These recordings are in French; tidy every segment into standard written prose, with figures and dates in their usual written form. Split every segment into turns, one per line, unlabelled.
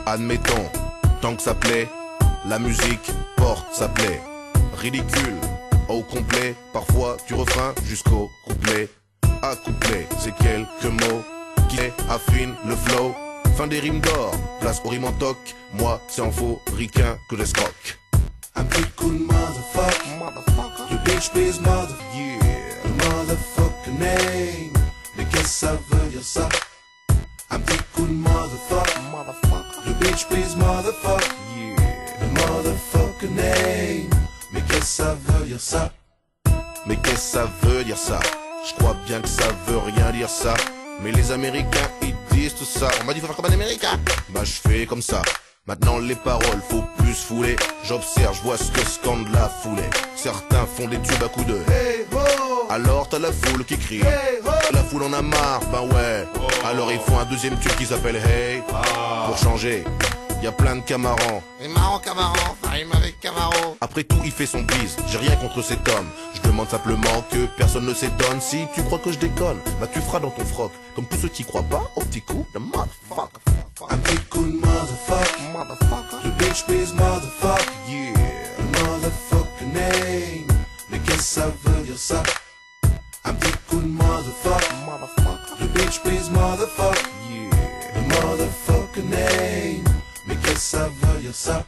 Admettons, tant que ça plaît, la musique porte sa plaie. Ridicule, au complet, parfois du refrain jusqu'au couplet. À couplet, c'est quelques mots qui affinent le flow. Fin des rimes d'or, place aux rimes en toc. Moi, c'est en faux ricain que j'escroque.
Un petit coup de motherfucker. You bitch please mother.
Yeah.
The motherfucker name. Mais qu'est-ce que ça veut dire ça? Un petit coup de motherfucker. You bitch please motherfucker.
Yeah.
The motherfucker name. Mais qu'est-ce que ça veut dire ça?
Mais qu'est-ce que ça veut dire ça? Je crois bien que ça veut rien dire ça. Mais les Américains, ils disent tout ça. On m'a dit faut faire comme un Américain. Bah je fais comme ça. Maintenant les paroles, faut plus fouler. J'observe, je vois ce que scande la foulée. Certains font des tubes à coups de
Hey ho.
alors t'as la foule qui crie.
Hey ho.
La foule en a marre, ben ouais. Alors ils font un deuxième tube qui s'appelle Hey. Pour changer, y a plein de camarans.
Et marrant Camaro, ça rime avec Camaro.
Après tout, il fait son bise, j'ai rien contre cet homme. Je demande simplement que personne ne s'étonne. Si tu crois que je déconne, bah tu feras dans ton froc. Comme tous ceux qui croient pas au petit coup de motherfucker.
Un petit coup de motherfucker. You bitch please motherfucker.
Yeah.
The motherfucker name. Mais qu'est-ce que ça veut dire ça? Un petit coup de motherfucker. You bitch please motherfucker.
Yeah.
The motherfucker name. Mais qu'est-ce que ça veut dire ça?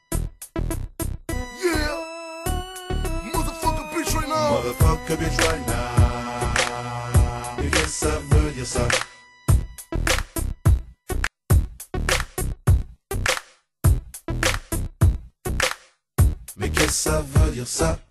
Yeah. Motherfucker bitch right now.
Motherfucker bitch right now. Mais qu'est-ce que ça veut dire ça? Mais qu'est-ce que ça veut dire ça?